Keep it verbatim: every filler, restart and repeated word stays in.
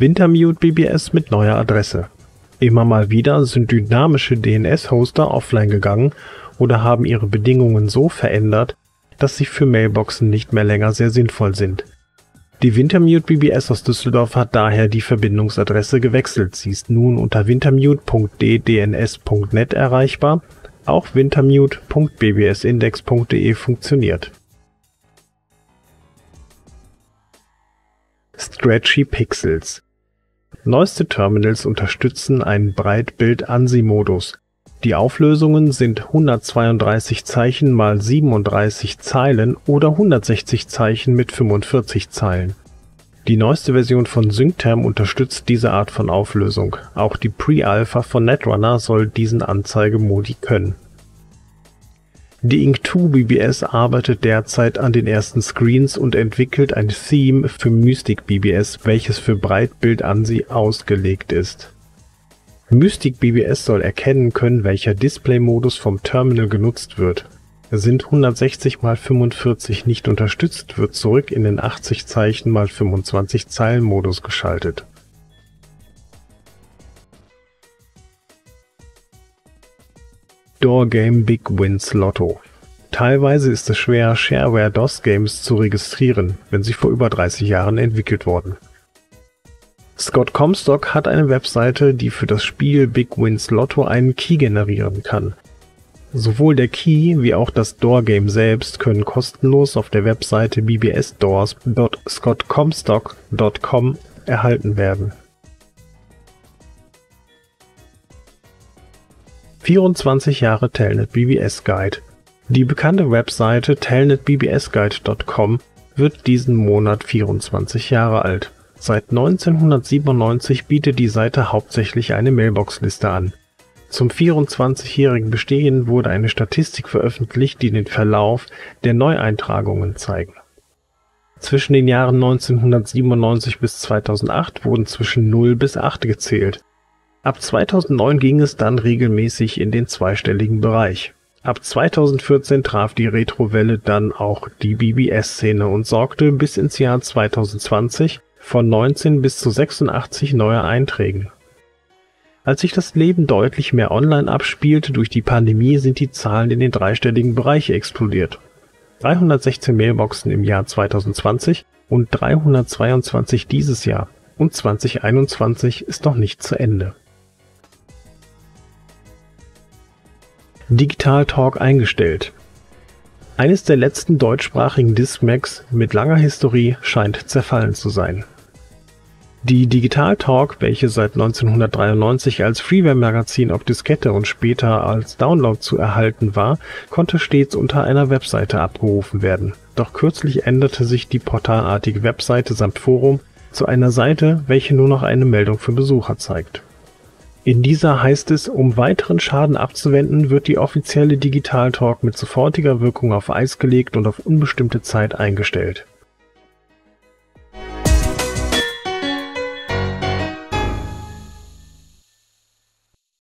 Wintermute B B S mit neuer Adresse. Immer mal wieder sind dynamische D N S-Hoster offline gegangen oder haben ihre Bedingungen so verändert, dass sie für Mailboxen nicht mehr länger sehr sinnvoll sind. Die Wintermute B B S aus Düsseldorf hat daher die Verbindungsadresse gewechselt. Sie ist nun unter wintermute punkt d d n s punkt net erreichbar. Auch wintermute punkt b b s index punkt d e funktioniert. Stretchy Pixels. Neueste Terminals unterstützen einen Breitbild-ANSI-Modus. Die Auflösungen sind hundertzweiunddreißig Zeichen mal siebenunddreißig Zeilen oder hundertsechzig Zeichen mit fünfundvierzig Zeilen. Die neueste Version von Syncterm unterstützt diese Art von Auflösung. Auch die Pre-Alpha von Netrunner soll diesen Anzeigemodi können. Die Ink zwei B B S arbeitet derzeit an den ersten Screens und entwickelt ein Theme für Mystic B B S, welches für Breitbild-ANSI ausgelegt ist. Mystic B B S soll erkennen können, welcher Display-Modus vom Terminal genutzt wird. Sind hundertsechzig mal fünfundvierzig nicht unterstützt, wird zurück in den achtzig Zeichen mal fünfundzwanzig Zeilen Modus geschaltet. Door Game Big Wins Lotto. Teilweise ist es schwer, Shareware-DOS-Games zu registrieren, wenn sie vor über dreißig Jahren entwickelt wurden. Scott Comstock hat eine Webseite, die für das Spiel Big Wins Lotto einen Key generieren kann. Sowohl der Key wie auch das Door-Game selbst können kostenlos auf der Webseite b b s doors punkt scott comstock punkt com erhalten werden. vierundzwanzig Jahre Telnet B B S Guide. Die bekannte Webseite telnet b b s guide punkt com wird diesen Monat vierundzwanzig Jahre alt. Seit neunzehnhundertsiebenundneunzig bietet die Seite hauptsächlich eine Mailbox-Liste an. Zum vierundzwanzigjährigen Bestehen wurde eine Statistik veröffentlicht, die den Verlauf der Neueintragungen zeigt. Zwischen den Jahren neunzehnhundertsiebenundneunzig bis zweitausendacht wurden zwischen null bis acht gezählt. Ab zweitausendneun ging es dann regelmäßig in den zweistelligen Bereich. Ab zweitausendvierzehn traf die Retrowelle dann auch die B B S-Szene und sorgte bis ins Jahr zweitausendzwanzig von neunzehn bis zu sechsundachtzig neue Einträgen. Als sich das Leben deutlich mehr online abspielte durch die Pandemie, sind die Zahlen in den dreistelligen Bereich explodiert. dreihundertsechzehn Mailboxen im Jahr zweitausendzwanzig und dreihundertzweiundzwanzig dieses Jahr. Und zweitausendeinundzwanzig ist noch nicht zu Ende. Digital Talk eingestellt. Eines der letzten deutschsprachigen Discmacs mit langer Historie scheint zerfallen zu sein. Die Digital Talk, welche seit neunzehnhundertdreiundneunzig als Freeware-Magazin auf Diskette und später als Download zu erhalten war, konnte stets unter einer Webseite abgerufen werden. Doch kürzlich änderte sich die portalartige Webseite samt Forum zu einer Seite, welche nur noch eine Meldung für Besucher zeigt. In dieser heißt es, um weiteren Schaden abzuwenden, wird die offizielle Digital Talk mit sofortiger Wirkung auf Eis gelegt und auf unbestimmte Zeit eingestellt.